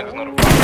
niggas know the vibe.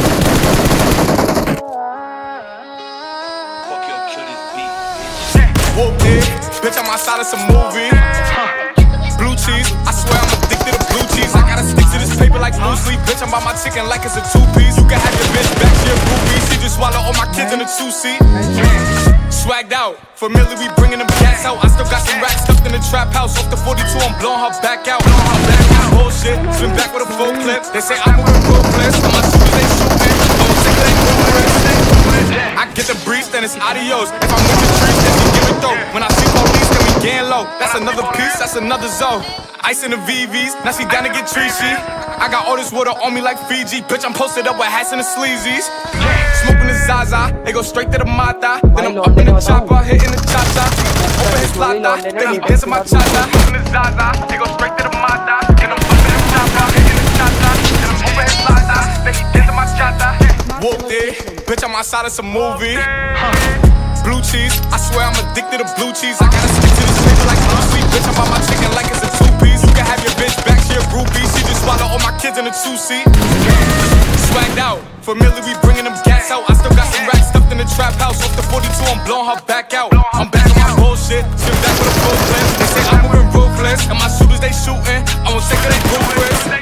Fuck your kill this beat, bitch. Whoopty, bitch, I'm outside of some movie. Blue cheese, I swear I'm addicted to blue cheese. I gotta stick to this paper like blue sleep. Bitch, I'm by my chicken like it's a two-piece. You can have your bitch back to your groupie. She just swallow all my kids in a two-seat. Swagged out, familiar, we bringing them gas out. I still got some racks stuffed in the trap house. Off the 42, I'm blowing her back out. Bullshit, swim back with a full clip. They say I'm moving ruthless. On my shooters, they shooting. I'm sick of they ruthless. I get the breeze, then it's adios. If I'm with the trees, then we give it though. When I see police, then we getting low. That's another piece, that's another zone. Ice in the VVs, now she down to get treachy. I got all this water on me like Fiji. Bitch, I'm posted up with hats and the sleazies. Smoking the Zaza, they go straight to the Mata. Then I'm up in the chopper, hitting the cha-cha. Open his lata, then he dancing my cha-cha. Smoking the Zaza, they go straight to the Mata. Then I'm up in the chopper, hitting the cha-cha. Then I'm open his lata, then he dancing my cha-cha. Whoopty, bitch, I'm outside of some movie. Blue cheese, I swear I'm addicted to blue cheese. I gotta stick to this paper like blue sleep. Bitch, I'm by my chicken like it's a two-piece. You can have your bitch back to your groupie. She just swallow all my kids in a two-seat. Swagged out, familiar, we bringing them gas out. I still got some racks stuffed in the trap house. Off the 42, I'm blowing her back out. I'm back on my bullshit, swim back with a full clip. They say I'm moving ruthless, and my shooters, they shooting. I won't take it, they ruthless.